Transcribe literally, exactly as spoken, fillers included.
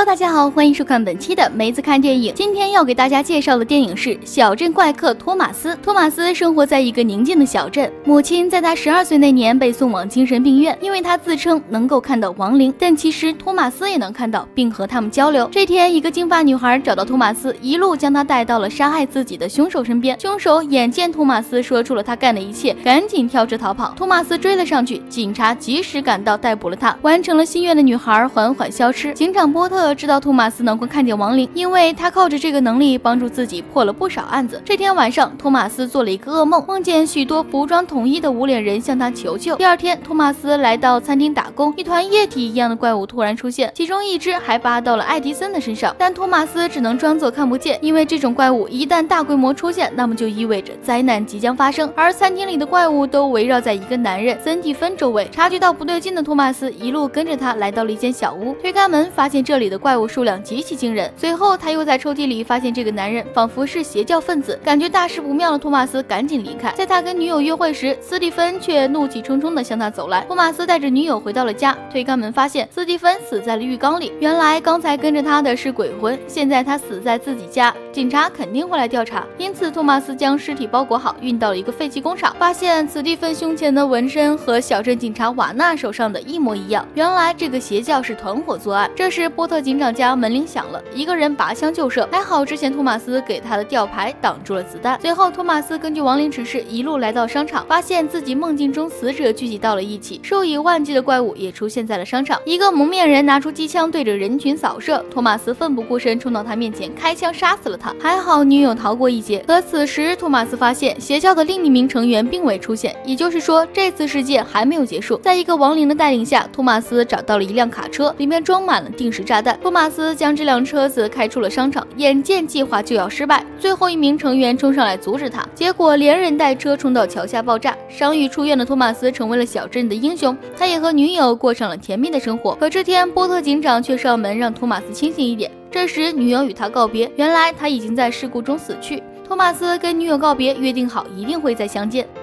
大家好，欢迎收看本期的梅子看电影。今天要给大家介绍的电影是《小镇怪客托马斯》。托马斯生活在一个宁静的小镇，母亲在他十二岁那年被送往精神病院，因为他自称能够看到亡灵，但其实托马斯也能看到，并和他们交流。这天，一个金发女孩找到托马斯，一路将他带到了杀害自己的凶手身边。凶手眼见托马斯说出了他干的一切，赶紧跳车逃跑。托马斯追了上去，警察及时赶到，逮捕了他。完成了心愿的女孩缓缓消失。警长波特知道托马斯能够看见亡灵，因为他靠着这个能力帮助自己破了不少案子。这天晚上，托马斯做了一个噩梦，梦见许多服装统一的无脸人向他求救。第二天，托马斯来到餐厅打工，一团液体一样的怪物突然出现，其中一只还扒到了爱迪森的身上，但托马斯只能装作看不见，因为这种怪物一旦大规模出现，那么就意味着灾难即将发生。而餐厅里的怪物都围绕在一个男人森蒂芬周围。察觉到不对劲的托马斯一路跟着他来到了一间小屋，推开门发现这里的怪物数量极其惊人。随后他又在抽屉里发现这个男人仿佛是邪教分子，感觉大事不妙的托马斯赶紧离开。在他跟女友约会时，斯蒂芬却怒气冲冲地向他走来。托马斯带着女友回到了家，推开门发现斯蒂芬死在了浴缸里。原来刚才跟着他的是鬼魂，现在他死在自己家，警察肯定会来调查，因此托马斯将尸体包裹好运到了一个废弃工厂，发现斯蒂芬胸前的纹身和小镇警察瓦纳手上的一模一样。原来这个邪教是团伙作案。这时波特警长家门铃响了，一个人拔枪就射，还好之前托马斯给他的吊牌挡住了子弹。随后托马斯根据亡灵指示一路来到商场，发现自己梦境中死者聚集到了一起，数以万计的怪物也出现在了商场。一个蒙面人拿出机枪对着人群扫射，托马斯奋不顾身冲到他面前开枪杀死了他，还好女友逃过一劫。可此时托马斯发现邪教的另一名成员并未出现，也就是说这次事件还没有结束。在一个亡灵的带领下，托马斯找到了一辆卡车，里面装满了定时炸弹。托马斯将这辆车子开出了商场，眼见计划就要失败，最后一名成员冲上来阻止他，结果连人带车冲到桥下爆炸。伤愈出院的托马斯成为了小镇的英雄，他也和女友过上了甜蜜的生活。可这天波特警长却上门让托马斯清醒一点，这时女友与他告别，原来他已经在事故中死去。托马斯跟女友告别，约定好一定会再相见。